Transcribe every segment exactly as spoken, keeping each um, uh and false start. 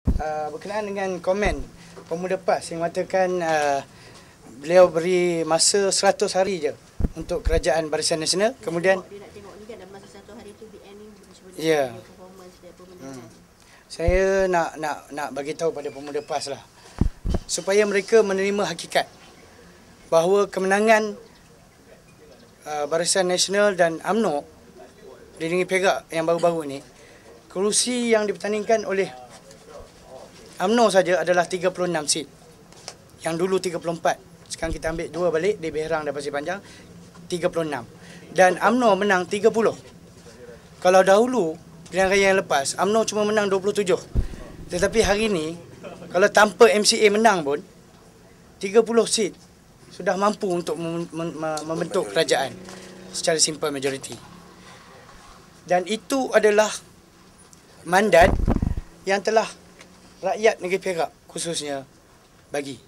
uh, berkenaan dengan komen Pemuda PAS yang mengatakan uh, beliau beri masa seratus hari je untuk kerajaan Barisan Nasional. Kemudian dia nak tengok ni kan dalam masa satu hari tu B N ni cuba Ya. dia performance dia pemenangan. hmm. Saya nak nak nak bagi tahu pada Pemuda PAS lah, supaya mereka menerima hakikat bahawa kemenangan uh, Barisan Nasional dan U M N O di Negeri Perak yang baru-baru ni, kerusi yang dipertandingkan oleh U M N O saja adalah tiga puluh enam sit. Yang dulu tiga puluh empat. Sekarang kita ambil dua balik di Berang dan Pasir Panjang, tiga puluh enam. Dan U M N O menang tiga puluh. Kalau dahulu pilihan raya yang lepas U M N O cuma menang dua puluh tujuh. Tetapi hari ini kalau tanpa M C A menang pun tiga puluh sit sudah mampu untuk mem mem membentuk kerajaan secara simple majority. Dan itu adalah mandat yang telah rakyat Negeri Perak khususnya bagi.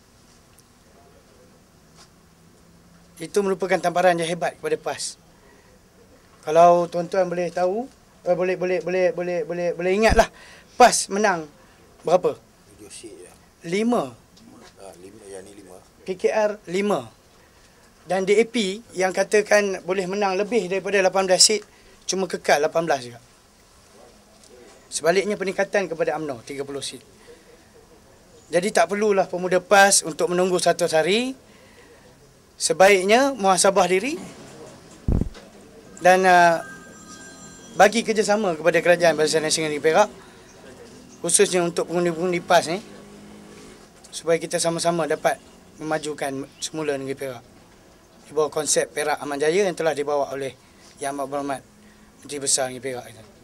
Itu merupakan tamparan yang hebat kepada PAS. Kalau tuan-tuan boleh tahu, eh, boleh boleh boleh boleh boleh boleh ingatlah, PAS menang berapa? tujuh sit je. lima. Ah, lima, yang ni lima. P K R lima. Dan D A P yang katakan boleh menang lebih daripada lapan belas sit cuma kekal lapan belas juga. Sebaliknya peningkatan kepada U M N O tiga puluh sit. Jadi tak perlulah Pemuda PAS untuk menunggu seratus hari. Sebaiknya muhasabah diri dan uh, bagi kerjasama kepada kerajaan Barisan Nasional Negeri Perak, khususnya untuk pengundi-pengundi PAS ni, supaya kita sama-sama dapat memajukan semula Negeri Perak di bawah konsep Perak Aman Jaya yang telah dibawa oleh Yang Amat Berhormat Menteri Besar Negeri Perak itu.